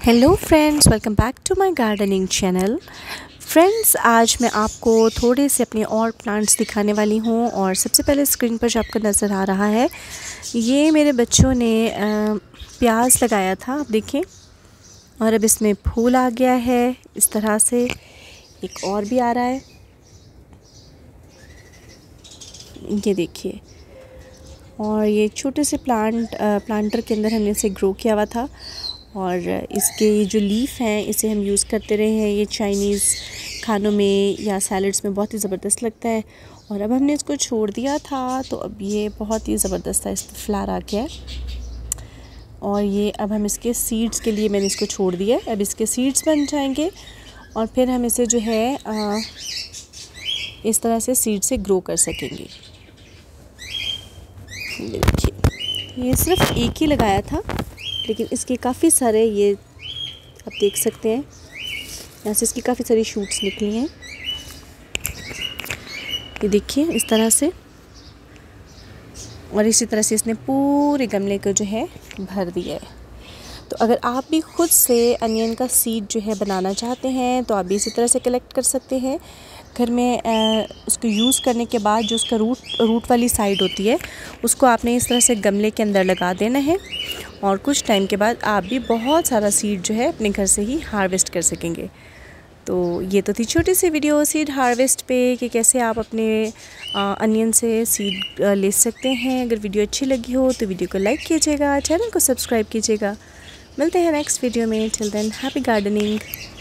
Hello friends, welcome back to my gardening channel. Friends, आज मैं आपको थोड़े से अपने और प्लांट्स दिखाने वाली हूँ। और सबसे पहले स्क्रीन पर जो आपको नज़र आ रहा है, ये मेरे बच्चों ने प्याज लगाया था, आप देखें। और अब इसमें फूल आ गया है इस तरह से। एक और भी आ रहा है, ये देखिए। और ये छोटे से प्लांटर के अंदर हमने इसे ग्रो किया हुआ था। और इसके जो लीफ हैं, इसे हम यूज़ करते रहे हैं। ये चाइनीज़ खानों में या सैलड्स में बहुत ही ज़बरदस्त लगता है। और अब हमने इसको छोड़ दिया था, तो अब ये बहुत ही ज़बरदस्त था, इस पर फ्लावर आ गया है। और ये अब हम इसके सीड्स के लिए मैंने इसको छोड़ दिया है। अब इसके सीड्स बन जाएंगे और फिर हम इसे जो है इस तरह से सीड से ग्रो कर सकेंगे। ये देखिए, ये सिर्फ एक ही लगाया था, लेकिन इसके काफ़ी सारे, ये आप देख सकते हैं, यहाँ से इसकी काफ़ी सारी शूट्स निकली हैं। ये देखिए इस तरह से। और इसी तरह से इसने पूरे गमले को जो है भर दिया है। तो अगर आप भी खुद से अनियन का सीड जो है बनाना चाहते हैं, तो आप भी इसी तरह से कलेक्ट कर सकते हैं। घर में उसको यूज़ करने के बाद जो उसका रूट वाली साइड होती है, उसको आपने इस तरह से गमले के अंदर लगा देना है। और कुछ टाइम के बाद आप भी बहुत सारा सीड जो है अपने घर से ही हार्वेस्ट कर सकेंगे। तो ये तो थी छोटी सी वीडियो सीड हार्वेस्ट पे, कि कैसे आप अपने अनियन से सीड ले सकते हैं। अगर वीडियो अच्छी लगी हो तो वीडियो को लाइक कीजिएगा, चैनल को सब्सक्राइब कीजिएगा। मिलते हैं नेक्स्ट वीडियो में। Till then, happy gardening.